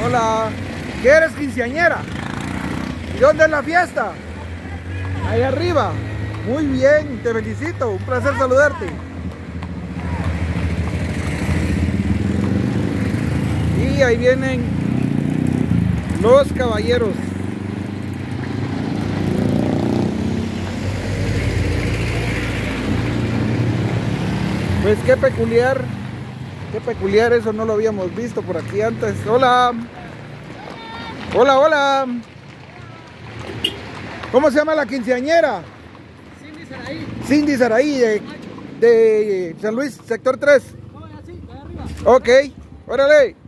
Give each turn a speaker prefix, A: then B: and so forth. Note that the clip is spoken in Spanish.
A: Hola. ¿Qué eres, quinceañera? ¿Y dónde es la fiesta? Ahí arriba. Muy bien, te felicito. Un placer saludarte. Y ahí vienen los caballeros. Pues qué peculiar, eso no lo habíamos visto por aquí antes. Hola. Hola, hola. ¿Cómo se llama la quinceañera?
B: Cindy Saraí.
A: Cindy Saraí de San Luis, sector 3.
B: No, así, de arriba.
A: Ok, órale.